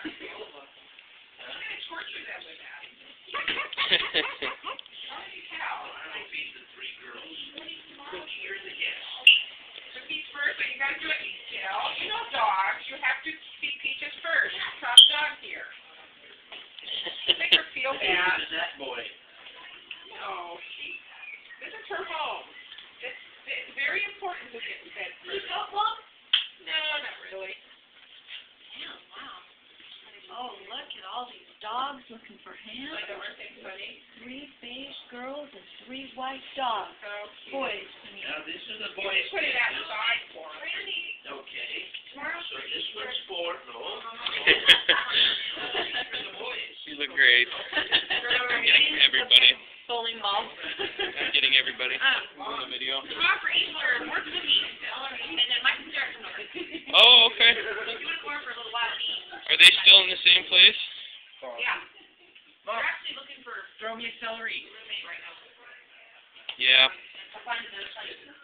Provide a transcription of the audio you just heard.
Peach first, but you gotta do it, Jill. You know dogs, you have to feed Peaches first. Top dog here. Make her feel bad. Who's that boy? No, this is her home. It's very important to get fed first. No, not really. Yeah, wow. Oh, look at all these dogs looking for him. Like the worst thing funny. 3 beige girls and 3 white dogs. So cute. Boys. Now this is a boy's Put it outside for her. Okay. So this one's for the boys. You look great. Getting everybody. Bowling ball. Getting everybody in the video. Tomorrow for Easter, we're cooking. And then Mike and Sarah come over. Oh, okay. So if you want to go over for a little while, Are they still in the same place? yeah. We're actually looking for Throw me a celery. a roommate right now. Yeah. I'll find another place.